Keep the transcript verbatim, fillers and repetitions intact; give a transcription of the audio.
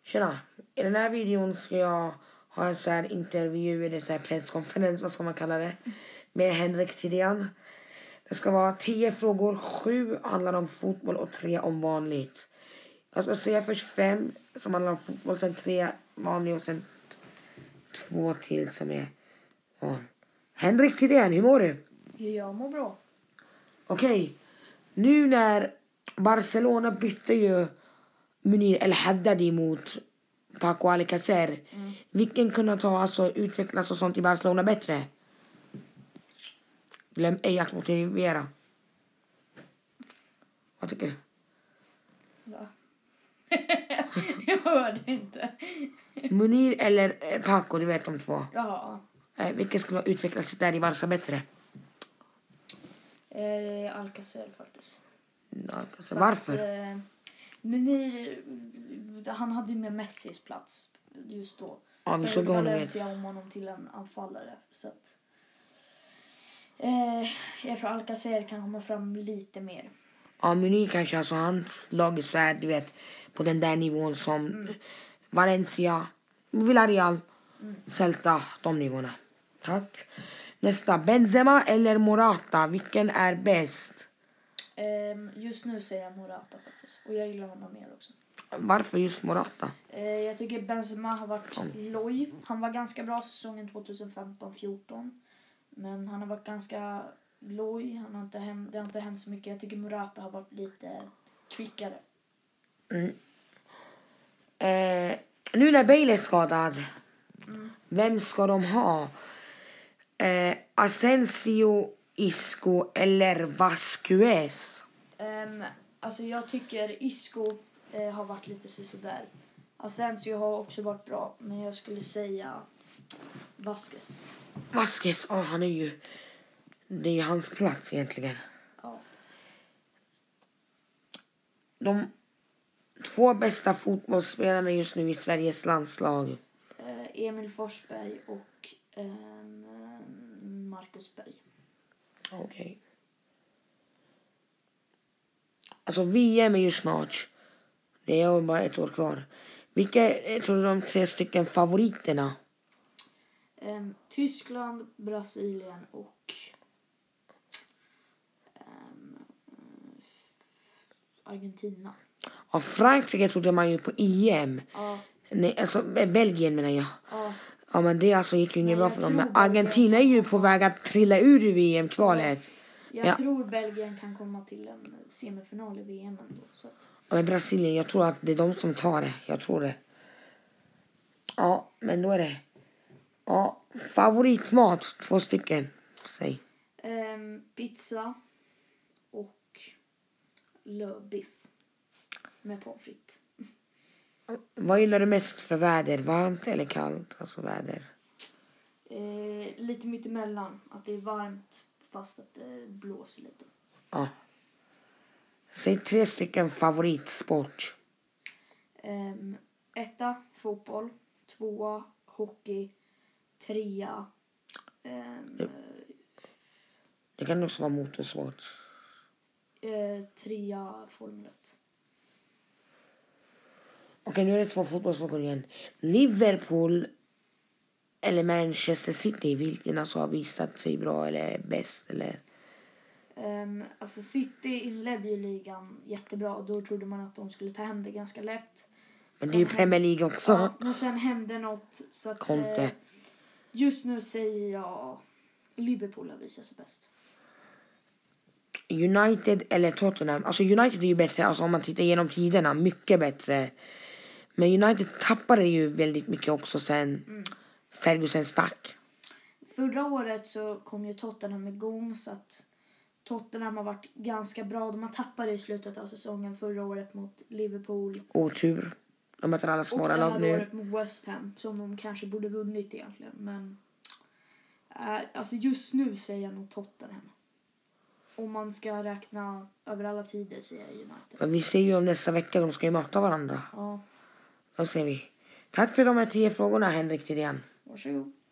Tjena, i den här videon ska jag ha en så här intervju eller så här presskonferens, vad ska man kalla det, med Henrik Thedéen. Det ska vara tio frågor, sju handlar om fotboll och tre om vanligt. Jag ska säga först fem som handlar om fotboll, sen tre vanligt och sen två till som är ja. Henrik Thedéen, hur mår du? Jag mår bra. Okej, okay. Nu när Barcelona bytte ju Munir El Haddadi mot Paco Alcácer. Mm. Vilken kunde ta alltså utvecklas och sånt i Barcelona bättre? Glöm ej att motivera. Vad tycker du? Va? Jag hörde inte. Munir eller Paco, du vet de två. Ja. Eh, vilken skulle utvecklas där i Barca bättre? Eh, Alcácer faktiskt. Alcácer. Varför? Att, eh, Munir, han hade ju med Messis plats just då. Ja, vi såg honom Valencia om honom till en anfallare. Så att, eh, jag tror Alcácer kan komma fram lite mer. Ja, Munir kanske, alltså hans lag är så här, du vet, på den där nivån som mm. Valencia, Villarreal, mm. Celta, de nivåerna. Tack. Nästa, Benzema eller Morata, vilken är bäst? Um, just nu säger jag Morata faktiskt. Och jag gillar honom mer också. Varför just Morata? Uh, jag tycker Benzema har varit mm. loj. Han var ganska bra säsongen tjugohundrafemton fjorton. Men han har varit ganska loj. Han har inte hänt, det har inte hänt så mycket. Jag tycker Morata har varit lite kvickare. Mm. Eh, nu när Bale är skadad, mm. vem ska de ha? Eh, Asensio, Isco eller Vasquez? Um, alltså jag tycker Isco eh, har varit lite sådär. Asensio har också varit bra, men jag skulle säga Vasquez. Vasquez, oh, han är ju, det är hans plats egentligen. Ja. De två bästa fotbollsspelarna just nu i Sveriges landslag. Eh, Emil Forsberg och eh, Marcus Berg. Okej. Okay. Alltså V M är ju snart. Det är bara ett år kvar. Vilka är, tror du, de tre stycken favoriterna? Um, Tyskland, Brasilien och um, Argentina. Ja, Frankrike trodde man ju på E M. Ja. Nej, alltså Belgien menar jag. Ja. Ja, men det alltså gick ju inget bra för dem. Men Argentina är ju på väg att trilla ur V M-kvalet. Jag ja. tror Belgien kan komma till en semifinal i V M ändå. Så att... Ja, men Brasilien, jag tror att det är de som tar det. Jag tror det. Ja, men då är det. Ja, favoritmat, två stycken. Säg. Um, pizza och lövbiff med pommes frites. Vad gillar du mest för väder? Varmt eller kallt? Alltså väder. Eh, lite mitt emellan. Att det är varmt fast att det blåser lite. Ja. Säg tre stycken favoritsport. Um, etta, fotboll. Tvåa, hockey. Trea. Um, det, det kan också vara motorsport. Uh, trea, Formel ett. Okej, nu är det två fotbollsfrågor igen. Liverpool eller Manchester City, vilken alltså har visat sig bra eller bäst? Eller? Um, alltså City inledde ju ligan jättebra och då trodde man att de skulle ta hem det ganska lätt. Men det är ju Premier League också. Ja, men sen hände något så att eh, just nu säger jag Liverpool har visat sig bäst. United eller Tottenham. Alltså United är ju bättre, alltså om man tittar igenom tiderna, mycket bättre. Men United tappade ju väldigt mycket också sen mm. Ferguson stack. Förra året så kom ju Tottenham igång så att Tottenham har varit ganska bra. De har tappat i slutet av säsongen förra året mot Liverpool. Otur. De möter alla svåra lag nu. Och det här året mot West Ham som de kanske borde vunnit egentligen. Men äh, alltså just nu säger jag nog Tottenham. Om man ska räkna över alla tider säger jag United. Men vi ser ju om nästa vecka, de ska ju möta varandra. Ja. Då ser vi. Tack för de här tio frågorna, Henrik Thedéen. Varsågod.